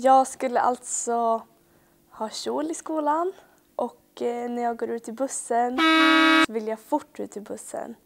Jag skulle alltså ha kjol i skolan och när jag går ut i bussen så vill jag fort ut i bussen.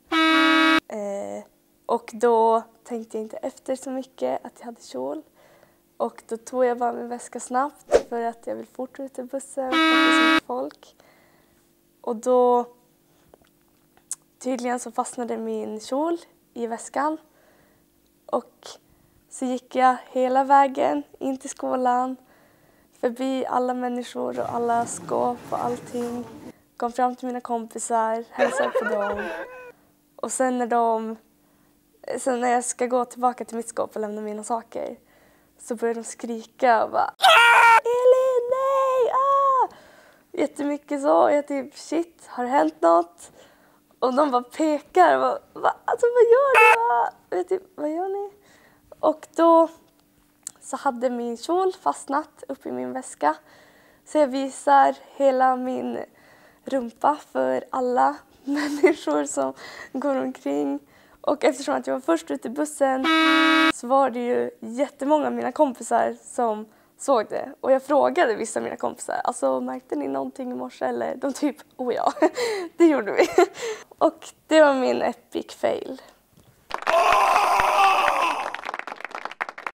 Och då tänkte jag inte efter så mycket att jag hade kjol. Och då tog jag bara min väska snabbt för att jag vill fort ut i bussen för att det är så mycket folk. Och då tydligen så fastnade min kjol i väskan. Och så gick jag hela vägen in till skolan, förbi alla människor och alla skåp och allting. Kom fram till mina kompisar, hälsade på dem. Och sen när jag ska gå tillbaka till mitt skåp och lämna mina saker så börjar de skrika och bara Elin, nej! Ah! Jättemycket så. Jag typ, shit, har det hänt något? Och de bara pekar och bara, alltså vad gör ni? Jag typ, vad gör ni? Och då så hade min kjol fastnat upp i min väska. Så jag visar hela min rumpa för alla människor som går omkring. Och eftersom att jag var först ut i bussen så var det ju jättemånga av mina kompisar som såg det. Och jag frågade vissa av mina kompisar, alltså märkte ni någonting i morse? Eller de typ, oh ja, det gjorde vi. Och det var min epic fail.